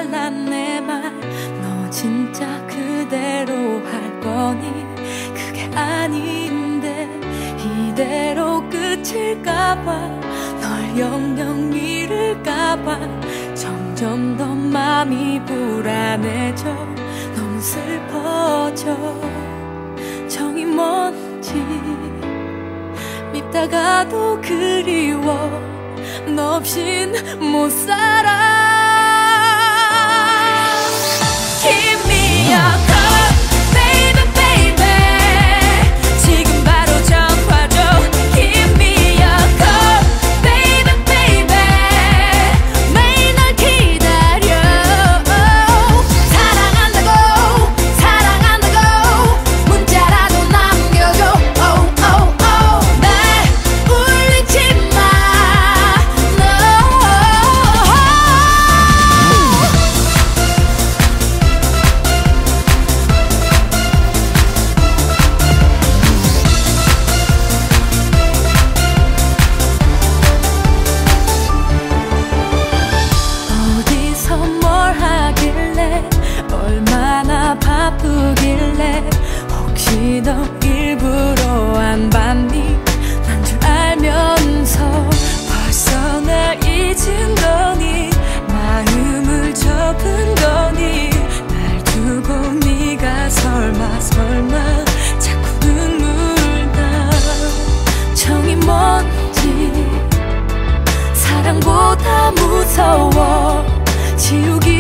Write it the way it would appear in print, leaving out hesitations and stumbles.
잘난 내 말 너 진짜 그대로 할 거니? 그게 아닌데 이대로 끝일까봐 널 영영 잃을까봐 점점 더 맘이 불안해져 너무 슬퍼져 정이 뭔지 밉다가도 그리워 너 없인 못 살아 Give me a call, baby, baby 지금 바로 전화 줘 Give me a call, baby, baby 매일 널 기다려 사랑한다고 문자라도 남겨줘 날 울리지 마 어디서 뭘 하길래 얼마나 바쁘길래 혹시 너 일부러 안 봤니 난 줄 알면서 벌써 날 잊은 거니 마음을 접은 거니 날 두고 네가 설마 자꾸 눈물 나 정이 뭔지 사랑보다 무서워 지우기